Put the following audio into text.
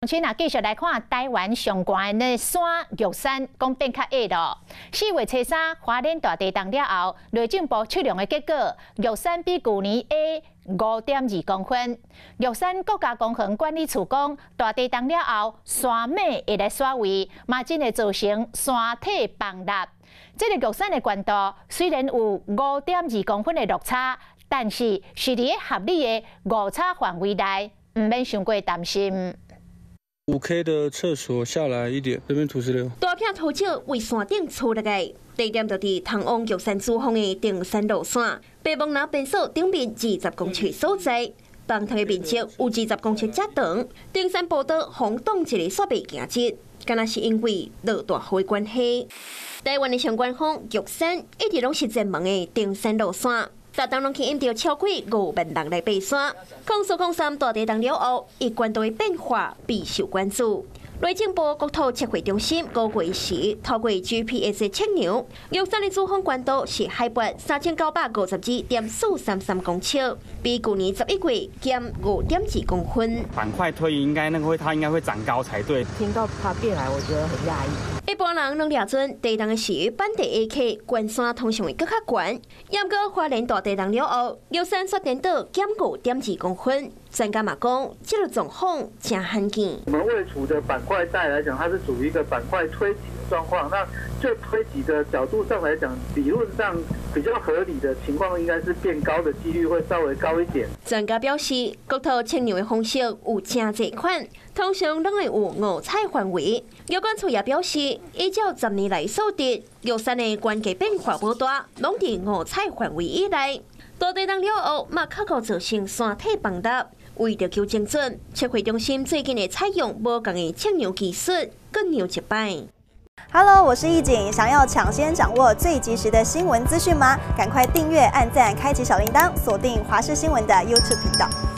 请啊，继续来看台湾上悬的山玉山，讲变较矮咯。4月初3，花莲大地震了后，内政部测量的结果，玉山比去年矮5.2公分。玉山国家公园管理处讲，大地震了后，山尾会来刷位，嘛真会造成山体崩塌。这个玉山的悬度虽然有5.2公分的落差，但是伫咧合理的误差范围内，唔免伤过担心。 5K 的厕所下来一点，这边土石流。 大片土石为山顶出来个，地点就伫通往玉山主峰的登山路线，北望南边所顶面20公尺所在，崩塌的面积有20公尺遮长。登山步道封挡一个雪白行迹，敢若是因为落大雨的关系。台湾的相关方玉山一直拢是热门的登山路线。 昨天拢去引到超过5万人来爬山。控诉大地震了后，伊关度的变化备受关注。内政部国土测绘中心5月时透过 GPS 测量，玉山的主峰关度是海拔3952.433公尺，比去年11月减5.2公分。 板块推移它应该会长高才对。 听到它变矮，我觉得很讶异。 一般人拢了准地震的时，板地 AK 关山通常会更较悬。要过花莲大地震了后，玉山雪点岛减5.2公分。专家嘛讲，这个状况真罕见。 我们位处的板块带来讲，它是属于一个板块推挤的状况。那就推挤的角度上来讲，理论上比较合理的情况，应该是变高的几率会稍微高一点。 专家表示，国土测量的方式有真济款，通常拢会有误差范围。有关处也表示，依照10年来所得，玉山的关键变化无大，拢伫误差范围以内。大地震了后，嘛确实造成山体崩塌。 为着求精准，测绘中心最近会采用无同的测量技术，更牛一摆。 Hello， 我是易景，想要抢先掌握最及时的新闻资讯吗？赶快订阅、按赞、开启小铃铛，锁定华视新闻的 YouTube 频道。